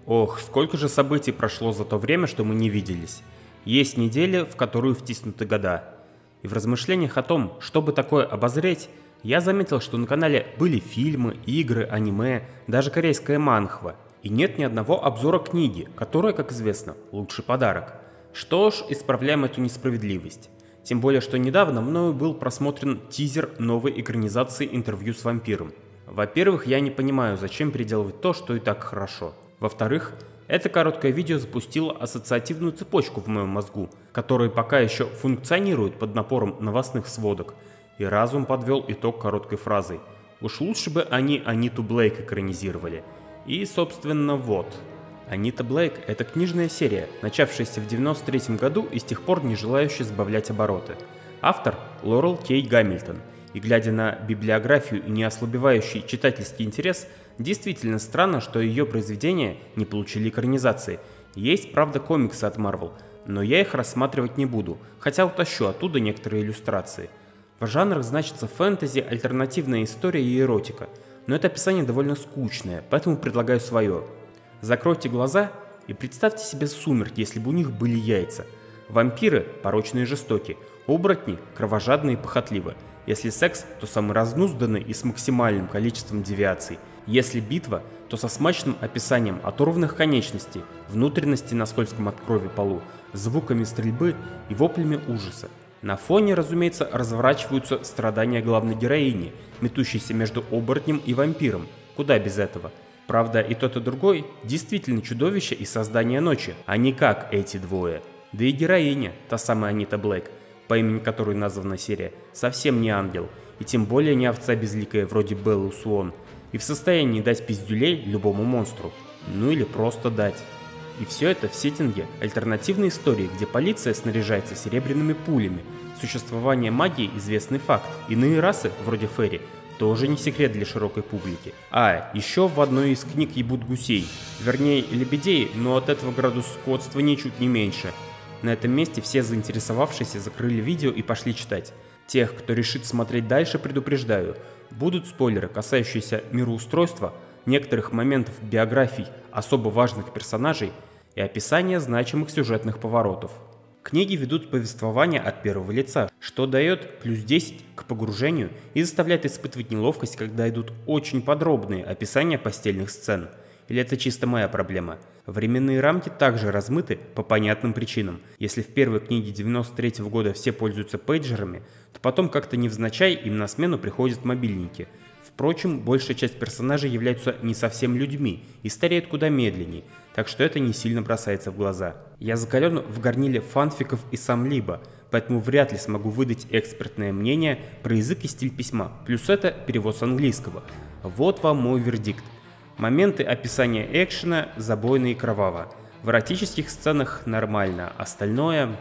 Ох, сколько же событий прошло за то время, что мы не виделись. Есть недели, в которую втиснуты года. И в размышлениях о том, чтобы такое обозреть, я заметил, что на канале были фильмы, игры, аниме, даже корейская манхва. И нет ни одного обзора книги, которая, как известно, лучший подарок. Что ж, исправляем эту несправедливость. Тем более, что недавно мною был просмотрен тизер новой экранизации «Интервью с вампиром». Во-первых, я не понимаю, зачем переделывать то, что и так хорошо. Во-вторых, это короткое видео запустило ассоциативную цепочку в моем мозгу, которая пока еще функционирует под напором новостных сводок, и разум подвел итог короткой фразой: «Уж лучше бы они Аниту Блейк экранизировали». И, собственно, вот. Анита Блейк – это книжная серия, начавшаяся в 1993 году и с тех пор не желающая сбавлять обороты. Автор – Лорел Кей Гамильтон. И глядя на библиографию и неослабевающий читательский интерес, действительно странно, что ее произведения не получили экранизации. Есть, правда, комиксы от Marvel, но я их рассматривать не буду, хотя утащу оттуда некоторые иллюстрации. В жанрах значится фэнтези, альтернативная история и эротика, но это описание довольно скучное, поэтому предлагаю свое. Закройте глаза и представьте себе сумерки, если бы у них были яйца. Вампиры порочные и жестоки, оборотни кровожадные и похотливы. Если секс, то самый разнузданный и с максимальным количеством девиаций. Если битва, то со смачным описанием оторванных конечностей, внутренности на скользком от крови полу, звуками стрельбы и воплями ужаса. На фоне, разумеется, разворачиваются страдания главной героини, метущейся между оборотнем и вампиром. Куда без этого? Правда, и тот, и другой действительно чудовище и создание ночи, а не как эти двое. Да и героиня, та самая Анита Блейк, по имени которой названа серия, совсем не ангел, и тем более не овца безликая вроде Беллы Суон, и в состоянии дать пиздюлей любому монстру. Ну или просто дать. И все это в сеттинге альтернативной истории, где полиция снаряжается серебряными пулями. Существование магии – известный факт. Иные расы, вроде Ферри, тоже не секрет для широкой публики. А, еще в одной из книг ебут гусей. Вернее, лебедей, но от этого градус скотства ничуть не меньше. На этом месте все заинтересовавшиеся закрыли видео и пошли читать. Тех, кто решит смотреть дальше, предупреждаю. Будут спойлеры, касающиеся мироустройства, некоторых моментов биографий особо важных персонажей и описания значимых сюжетных поворотов. Книги ведут повествование от первого лица, что дает плюс 10 к погружению и заставляет испытывать неловкость, когда идут очень подробные описания постельных сцен. Или это чисто моя проблема? Временные рамки также размыты по понятным причинам. Если в первой книге 93 года все пользуются пейджерами, то потом как-то невзначай им на смену приходят мобильники. Впрочем, большая часть персонажей являются не совсем людьми и стареют куда медленнее, так что это не сильно бросается в глаза. Я закален в горниле фанфиков и сам-либо, поэтому вряд ли смогу выдать экспертное мнение про язык и стиль письма, плюс это перевод с английского. Вот вам мой вердикт. Моменты описания экшена забойно и кроваво. В эротических сценах нормально, остальное,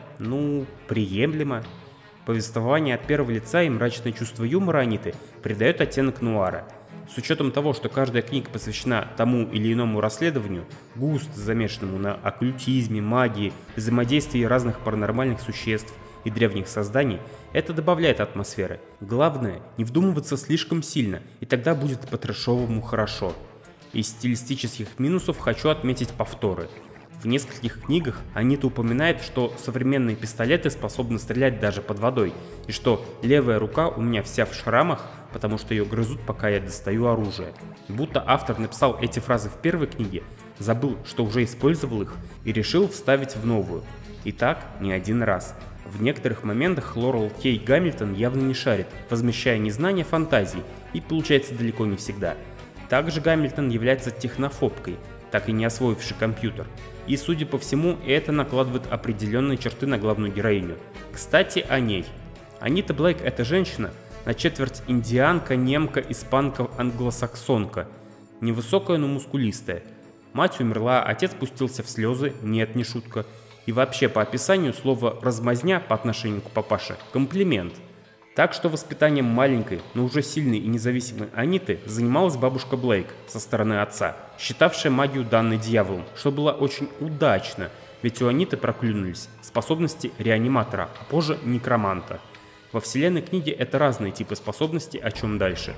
приемлемо. Повествование от первого лица и мрачное чувство юмора Аниты придает оттенок нуара. С учетом того, что каждая книга посвящена тому или иному расследованию, густо замешанному на оккультизме, магии, взаимодействии разных паранормальных существ и древних созданий, это добавляет атмосферы. Главное, не вдумываться слишком сильно, и тогда будет по-трэшовому хорошо. Из стилистических минусов хочу отметить повторы. В нескольких книгах Анита упоминает, что современные пистолеты способны стрелять даже под водой, и что левая рука у меня вся в шрамах, потому что ее грызут, пока я достаю оружие. Будто автор написал эти фразы в первой книге, забыл, что уже использовал их, и решил вставить в новую. И так не один раз. В некоторых моментах Лорел Кей Гамильтон явно не шарит, возмещая незнание фантазий, и получается далеко не всегда. Также Гамильтон является технофобкой, так и не освоивший компьютер. И, судя по всему, это накладывает определенные черты на главную героиню. Кстати, о ней. Анита Блейк – это женщина, на четверть индианка, немка, испанка, англосаксонка. Невысокая, но мускулистая. Мать умерла, отец пустился в слезы, нет, не шутка. И вообще, по описанию, слово «размазня» по отношению к папаше – комплимент. Так что воспитанием маленькой, но уже сильной и независимой Аниты занималась бабушка Блейк со стороны отца, считавшая магию данной дьяволом, что было очень удачно, ведь у Аниты проклюнулись способности реаниматора, а позже некроманта. Во вселенной книги это разные типы способностей, о чем дальше.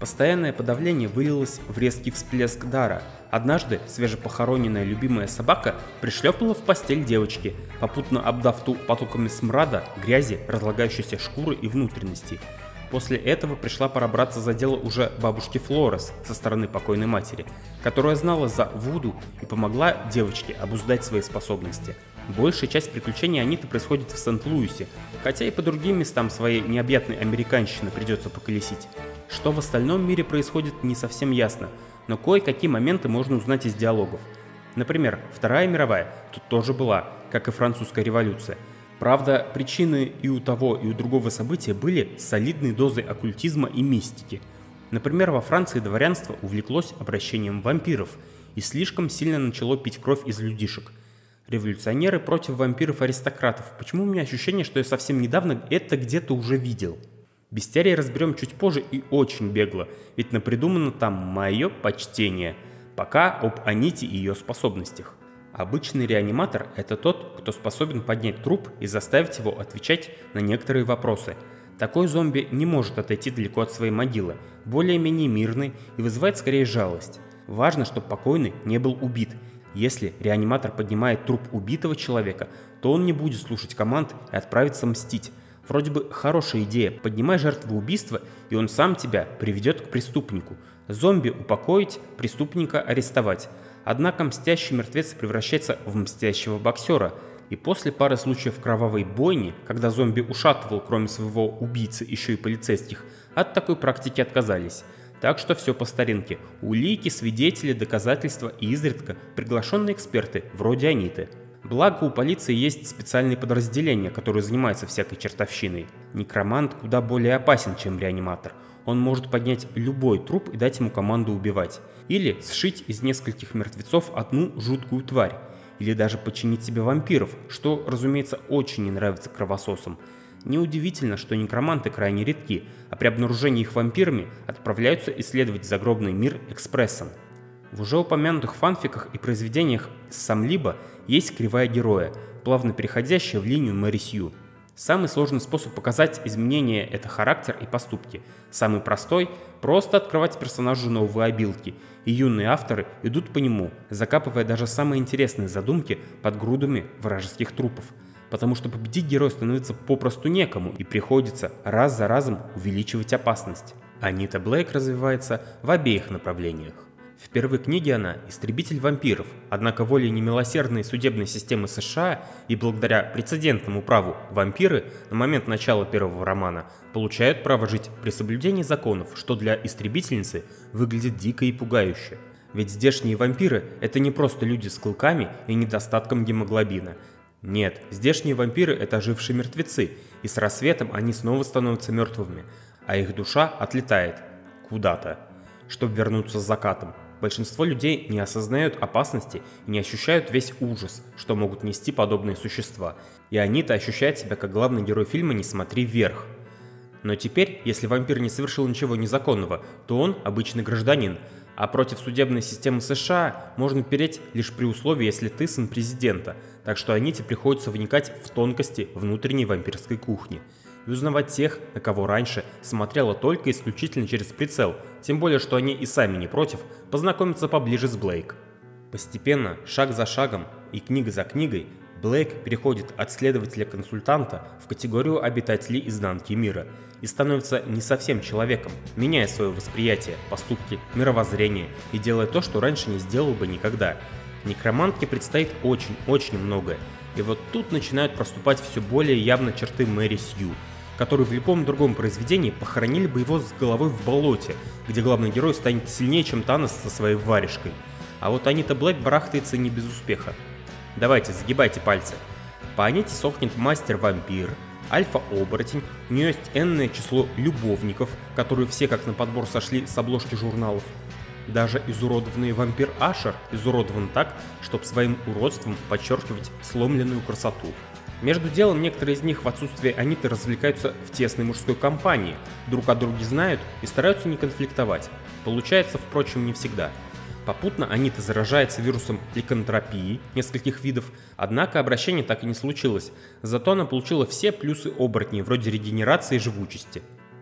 Постоянное подавление вылилось в резкий всплеск дара. Однажды свежепохороненная любимая собака пришлепала в постель девочки, попутно обдав ту потоками смрада, грязи, разлагающейся шкуры и внутренностей. После этого пришла пора браться за дело уже бабушки Флорес со стороны покойной матери, которая знала за вуду и помогла девочке обуздать свои способности. Большая часть приключений Аниты происходит в Сент-Луисе, хотя и по другим местам своей необъятной американщины придется поколесить. Что в остальном мире происходит, не совсем ясно, но кое-какие моменты можно узнать из диалогов. Например, Вторая мировая тут тоже была, как и Французская революция. Правда, причины и у того, и у другого события были с солидной дозой оккультизма и мистики. Например, во Франции дворянство увлеклось обращением вампиров и слишком сильно начало пить кровь из людишек. Революционеры против вампиров-аристократов. Почему у меня ощущение, что я совсем недавно это где-то уже видел? Бестиарий разберем чуть позже и очень бегло, ведь напридумано там мое почтение. Пока об Аните и ее способностях. Обычный реаниматор – это тот, кто способен поднять труп и заставить его отвечать на некоторые вопросы. Такой зомби не может отойти далеко от своей могилы, более-менее мирный и вызывает скорее жалость. Важно, чтобы покойный не был убит. Если реаниматор поднимает труп убитого человека, то он не будет слушать команд и отправится мстить. Вроде бы хорошая идея, поднимай жертву убийства, и он сам тебя приведет к преступнику. Зомби упокоить, преступника арестовать. Однако мстящий мертвец превращается в мстящего боксера, и после пары случаев кровавой бойни, когда зомби ушатывал кроме своего убийцы еще и полицейских, от такой практики отказались. Так что все по старинке. Улики, свидетели, доказательства и изредка приглашенные эксперты, вроде Аниты. Благо у полиции есть специальные подразделения, которые занимаются всякой чертовщиной. Некромант куда более опасен, чем реаниматор. Он может поднять любой труп и дать ему команду убивать. Или сшить из нескольких мертвецов одну жуткую тварь. Или даже подчинить себе вампиров, что, разумеется, очень не нравится кровососам. Неудивительно, что некроманты крайне редки, а при обнаружении их вампирами отправляются исследовать загробный мир экспрессом. В уже упомянутых фанфиках и произведениях Самлиба есть кривая героя, плавно переходящая в линию Мэри Сью. Самый сложный способ показать изменения – это характер и поступки. Самый простой – просто открывать персонажу новые обилки, и юные авторы идут по нему, закапывая даже самые интересные задумки под грудами вражеских трупов. Потому что победить героя становится попросту некому, и приходится раз за разом увеличивать опасность. Анита Блейк развивается в обеих направлениях. В первой книге она – истребитель вампиров, однако волей немилосердной судебной системы США и благодаря прецедентному праву вампиры на момент начала первого романа получают право жить при соблюдении законов, что для истребительницы выглядит дико и пугающе. Ведь здешние вампиры – это не просто люди с клыками и недостатком гемоглобина. Нет, здешние вампиры – это ожившие мертвецы, и с рассветом они снова становятся мертвыми, а их душа отлетает куда-то, чтобы вернуться с закатом. Большинство людей не осознают опасности и не ощущают весь ужас, что могут нести подобные существа. И Анита ощущает себя как главный герой фильма «Не смотри вверх». Но теперь, если вампир не совершил ничего незаконного, то он обычный гражданин, а против судебной системы США можно переть лишь при условии, если ты сын президента, так что Аните приходится вникать в тонкости внутренней вампирской кухни. И узнавать тех, на кого раньше смотрела только исключительно через прицел, тем более, что они и сами не против познакомиться поближе с Блейк. Постепенно, шаг за шагом и книга за книгой, Блейк переходит от следователя-консультанта в категорию обитателей изнанки мира и становится не совсем человеком, меняя свое восприятие, поступки, мировоззрение и делая то, что раньше не сделал бы никогда. Некромантке предстоит очень многое, и вот тут начинают проступать все более явно черты Мэри Сью, который в любом другом произведении похоронили бы его с головой в болоте, где главный герой станет сильнее, чем Танос со своей варежкой. А вот Анита Блейк барахтается не без успеха. Давайте, загибайте пальцы. По Аните сохнет мастер-вампир, альфа-оборотень, у нее есть энное число любовников, которые все как на подбор сошли с обложки журналов. Даже изуродованный вампир Ашер изуродован так, чтобы своим уродством подчеркивать сломленную красоту. Между делом некоторые из них в отсутствие Аниты развлекаются в тесной мужской компании, друг о друге знают и стараются не конфликтовать. Получается, впрочем, не всегда. Попутно Анита заражается вирусом ликантропии нескольких видов, однако обращение так и не случилось, зато она получила все плюсы оборотней, вроде регенерации и живучести.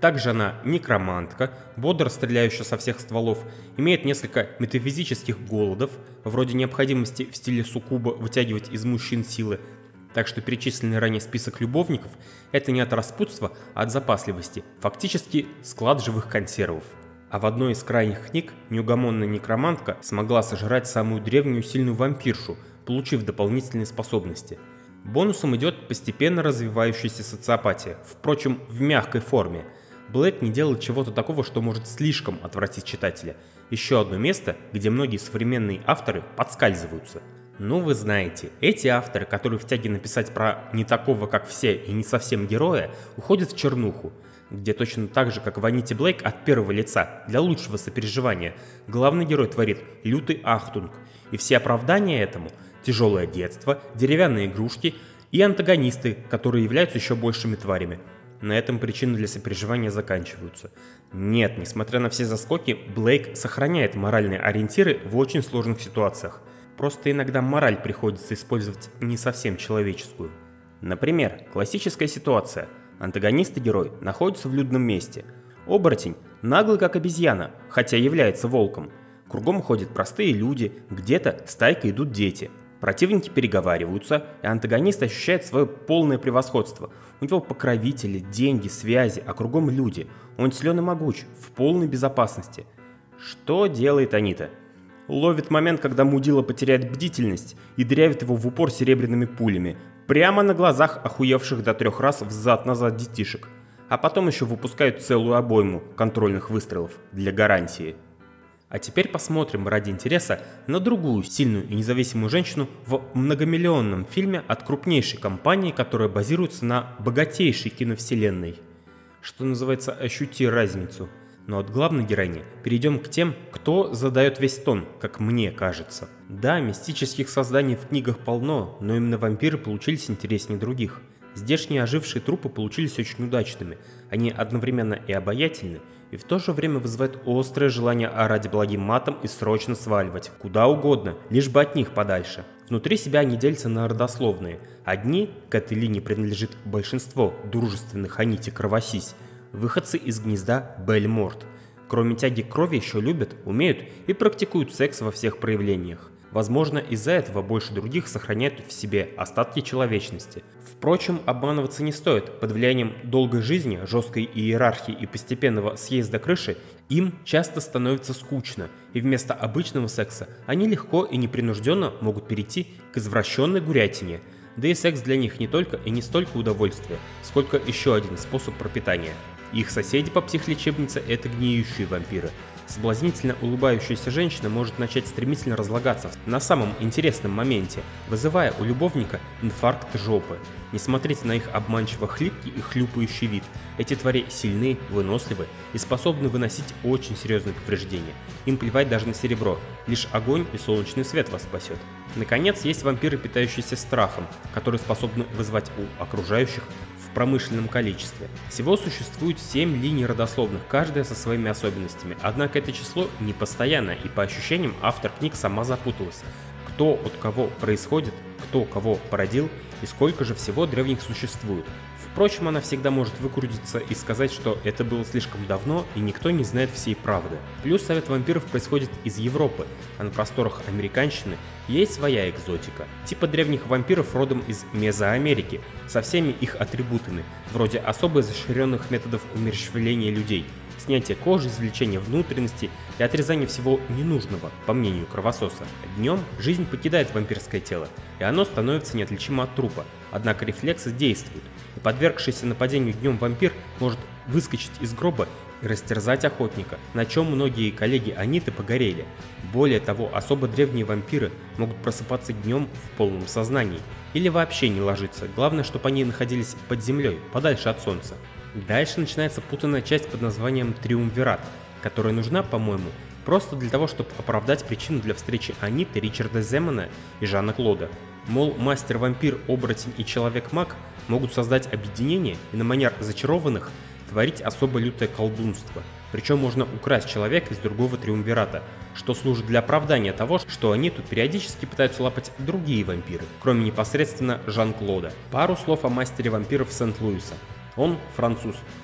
Также она некромантка, бодро стреляющая со всех стволов, имеет несколько метафизических голодов, вроде необходимости в стиле суккуба вытягивать из мужчин силы. Так что перечисленный ранее список любовников – это не от распутства, а от запасливости, фактически склад живых консервов. А в одной из крайних книг неугомонная некромантка смогла сожрать самую древнюю сильную вампиршу, получив дополнительные способности. Бонусом идет постепенно развивающаяся социопатия, впрочем, в мягкой форме. Блэк не делал чего-то такого, что может слишком отвратить читателя. Еще одно место, где многие современные авторы подскальзываются. Ну вы знаете, эти авторы, которые в тяге написать про не такого, как все и не совсем героя, уходят в чернуху, где точно так же, как в Аните Блейк от первого лица, для лучшего сопереживания, главный герой творит лютый ахтунг, и все оправдания этому – тяжелое детство, деревянные игрушки и антагонисты, которые являются еще большими тварями. На этом причины для сопереживания заканчиваются. Нет, несмотря на все заскоки, Блейк сохраняет моральные ориентиры в очень сложных ситуациях. Просто иногда мораль приходится использовать не совсем человеческую. Например, классическая ситуация. Антагонист и герой находятся в людном месте. Оборотень наглый как обезьяна, хотя является волком. Кругом ходят простые люди, где-то стайкой идут дети. Противники переговариваются, и антагонист ощущает свое полное превосходство. У него покровители, деньги, связи, а кругом люди. Он силен и могуч, в полной безопасности. Что делает Анита? Ловит момент, когда мудила потеряет бдительность и дырявит его в упор серебряными пулями, прямо на глазах охуевших до 3 раз взад-назад детишек. А потом еще выпускают целую обойму контрольных выстрелов для гарантии. А теперь посмотрим ради интереса на другую сильную и независимую женщину в многомиллионном фильме от крупнейшей компании, которая базируется на богатейшей киновселенной. Что называется, ощути разницу. Но от главной героини перейдем к тем, кто задает весь тон, как мне кажется. Да, мистических созданий в книгах полно, но именно вампиры получились интереснее других. Здешние ожившие трупы получились очень удачными. Они одновременно и обаятельны, и в то же время вызывают острое желание орать благим матом и срочно сваливать, куда угодно, лишь бы от них подальше. Внутри себя они делятся на родословные. Одни, к этой линии принадлежит большинство дружественных Аните Кровосись, выходцы из гнезда Бельморт. Кроме тяги к крови еще любят, умеют и практикуют секс во всех проявлениях. Возможно, из-за этого больше других сохраняют в себе остатки человечности. Впрочем, обманываться не стоит. Под влиянием долгой жизни, жесткой иерархии и постепенного съезда крыши им часто становится скучно, и вместо обычного секса они легко и непринужденно могут перейти к извращенной гурятине. Да и секс для них не только и не столько удовольствие, сколько еще один способ пропитания. Их соседи по психлечебнице – это гниющие вампиры. Соблазнительно улыбающаяся женщина может начать стремительно разлагаться на самом интересном моменте, вызывая у любовника инфаркт жопы. Не смотрите на их обманчиво хлипкий и хлюпающий вид. Эти твари сильны, выносливы и способны выносить очень серьезные повреждения. Им плевать даже на серебро, лишь огонь и солнечный свет вас спасет. Наконец, есть вампиры, питающиеся страхом, которые способны вызвать у окружающих в промышленном количестве. Всего существует 7 линий родословных, каждая со своими особенностями, однако это число не постоянное, и по ощущениям автор книг сама запуталась. Кто от кого происходит, кто кого породил и сколько же всего древних существует. Впрочем, она всегда может выкрутиться и сказать, что это было слишком давно и никто не знает всей правды. Плюс совет вампиров происходит из Европы, а на просторах американщины есть своя экзотика, типа древних вампиров родом из Мезоамерики, со всеми их атрибутами, вроде особо изощренных методов умерщвления людей, снятие кожи, извлечение внутренностей и отрезание всего ненужного, по мнению кровососа. Днем жизнь покидает вампирское тело, и оно становится неотличимо от трупа, однако рефлексы действуют, и подвергшийся нападению днем вампир может выскочить из гроба и растерзать охотника, на чем многие коллеги Аниты погорели. Более того, особо древние вампиры могут просыпаться днем в полном сознании, или вообще не ложиться, главное, чтобы они находились под землей, подальше от солнца. Дальше начинается путанная часть под названием Триумвират, которая нужна, по-моему, просто для того, чтобы оправдать причину для встречи Аниты, Ричарда Земана и Жана Клода. Мол, мастер-вампир, оборотень и человек-маг могут создать объединение и на манер зачарованных творить особо лютое колдунство. Причем можно украсть человека из другого Триумвирата, что служит для оправдания того, что они тут периодически пытаются лапать другие вампиры, кроме непосредственно Жан-Клода. Пару слов о мастере вампиров Сент-Луиса. Он француз,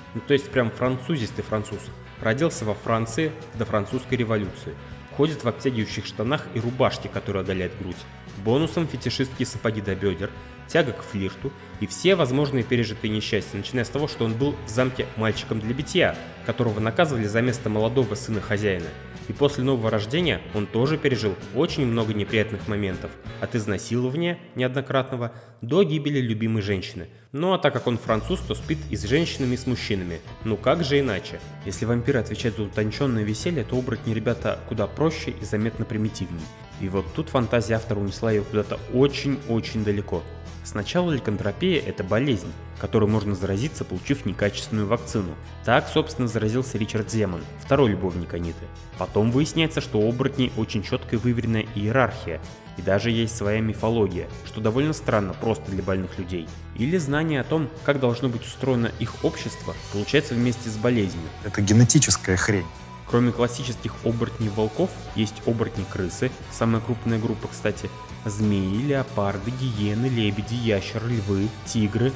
Ну, то есть прям французистый француз. Родился во Франции до французской революции. Ходит в обтягивающих штанах и рубашке, которая оголяет грудь. Бонусом фетишистские сапоги до бедер, тяга к флирту и все возможные пережитые несчастья, начиная с того, что он был в замке мальчиком для битья, которого наказывали за место молодого сына хозяина. И после нового рождения он тоже пережил очень много неприятных моментов, от изнасилования неоднократного до гибели любимой женщины. Ну а так как он француз, то спит и с женщинами, и с мужчинами. Ну как же иначе? Если вампиры отвечают за утонченное веселье, то оборотни ребята куда проще и заметно примитивнее. И вот тут фантазия автора унесла ее куда-то очень-очень далеко. Сначала ликантропия – это болезнь, которой можно заразиться, получив некачественную вакцину. Так, собственно, заразился Ричард Демон, второй любовник Аниты. Потом выясняется, что у оборотней очень четкая выверенная иерархия, и даже есть своя мифология, что довольно странно просто для больных людей. Или знание о том, как должно быть устроено их общество, получается вместе с болезнью. Это генетическая хрень. Кроме классических оборотней-волков, есть оборотни-крысы, самая крупная группа, кстати, змеи, леопарды, гиены, лебеди, ящеры, львы, тигры.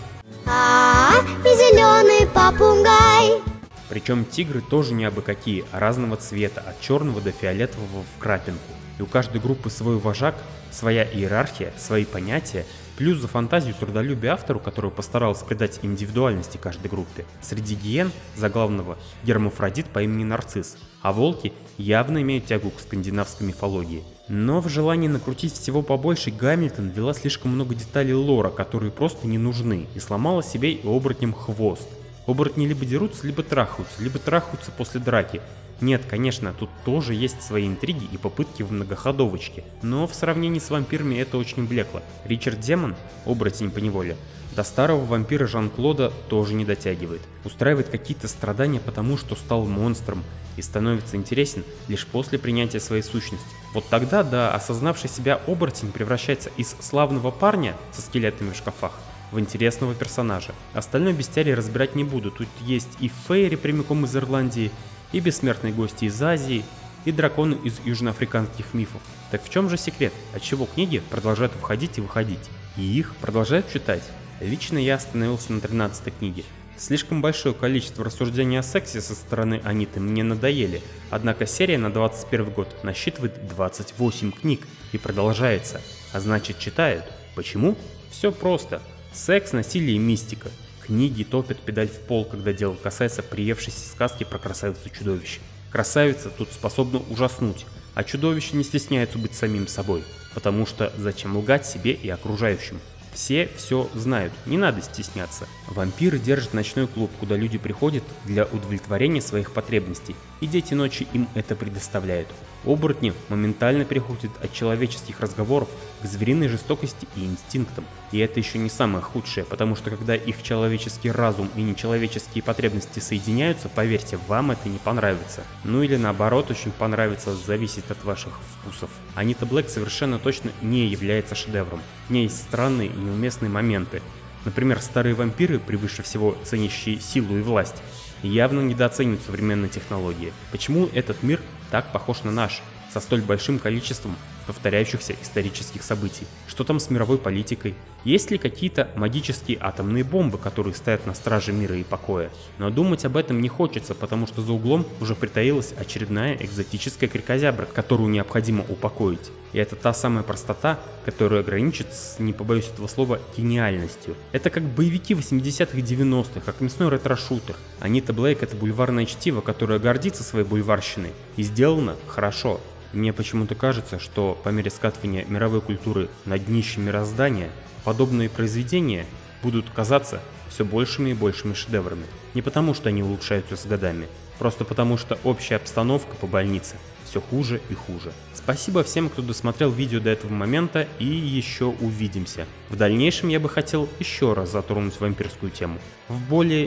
И зеленый попугай. Причем тигры тоже не абы какие, а разного цвета, от черного до фиолетового в крапинку. И у каждой группы свой вожак, своя иерархия, свои понятия, плюс за фантазию и трудолюбие автору, который постарался придать индивидуальности каждой группе. Среди гиен за главного гермафродит по имени Нарцисс, а волки явно имеют тягу к скандинавской мифологии. Но в желании накрутить всего побольше Гамильтон ввела слишком много деталей лора, которые просто не нужны, и сломала себе и оборотням хвост. Оборотни либо дерутся, либо трахаются после драки. Нет, конечно, тут тоже есть свои интриги и попытки в многоходовочке, но в сравнении с вампирами это очень блекло. Ричард Демон, оборотень поневоле, до старого вампира Жан-Клода тоже не дотягивает. Устраивает какие-то страдания потому, что стал монстром и становится интересен лишь после принятия своей сущности. Вот тогда, да, осознавший себя оборотень превращается из славного парня со скелетами в шкафах в интересного персонажа. Остальное бестиарий разбирать не буду, тут есть и фейри прямиком из Ирландии, и бессмертные гости из Азии, и драконы из южноафриканских мифов. Так в чем же секрет? Отчего книги продолжают входить и выходить? И их продолжают читать? Лично я остановился на 13-й книге. Слишком большое количество рассуждений о сексе со стороны Аниты мне надоели, однако серия на 21 год насчитывает 28 книг и продолжается, а значит читают. Почему? Все просто. Секс, насилие и мистика. Книги топят педаль в пол, когда дело касается приевшейся сказки про красавицу-чудовище. Красавица тут способна ужаснуть, а чудовище не стесняется быть самим собой, потому что зачем лгать себе и окружающим? Все знают, не надо стесняться. Вампиры держат ночной клуб, куда люди приходят для удовлетворения своих потребностей, и дети ночи им это предоставляют. Оборотни моментально переходят от человеческих разговоров к звериной жестокости и инстинктам. И это еще не самое худшее, потому что когда их человеческий разум и нечеловеческие потребности соединяются, поверьте, вам это не понравится. Ну или наоборот, очень понравится, зависит от ваших вкусов. Анита Блэк совершенно точно не является шедевром. В ней есть странные и неуместные моменты. Например, старые вампиры, превыше всего ценящие силу и власть, явно недооценивают современные технологии. Почему этот мир так похож на наш, со столь большим количеством повторяющихся исторических событий? Что там с мировой политикой? Есть ли какие-то магические атомные бомбы, которые стоят на страже мира и покоя? Но думать об этом не хочется, потому что за углом уже притаилась очередная экзотическая крикозябра, которую необходимо упокоить. И это та самая простота, которая граничит с, не побоюсь этого слова, гениальностью. Это как боевики 80-х и 90-х, как мясной ретро-шутер. Анита Блэк — это бульварное чтиво, которое гордится своей бульварщиной. И сделано хорошо. Мне почему-то кажется, что по мере скатывания мировой культуры на днище мироздания, подобные произведения будут казаться все большими и большими шедеврами. Не потому, что они улучшаются с годами, просто потому, что общая обстановка по больнице все хуже и хуже. Спасибо всем, кто досмотрел видео до этого момента, и еще увидимся. В дальнейшем я бы хотел еще раз затронуть вампирскую тему в более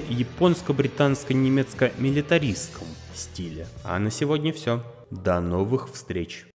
японско-британско-немецко-милитаристском стиле. А на сегодня все. До новых встреч!